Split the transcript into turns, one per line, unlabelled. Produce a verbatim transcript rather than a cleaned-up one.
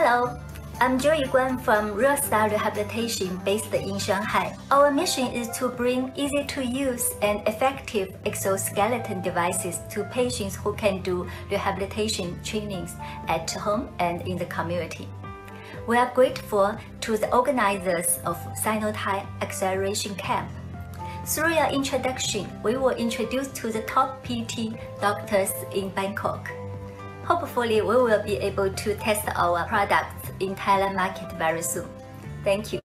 Hello, I'm Joey Guan from Real Style Rehabilitation based in Shanghai. Our mission is to bring easy-to-use and effective exoskeleton devices to patients who can do rehabilitation trainings at home and in the community. We are grateful to the organizers of Sinotype Acceleration Camp. Through your introduction, we will introduce to the top P T doctors in Bangkok. Hopefully, we will be able to test our products in Thailand market very soon. Thank you.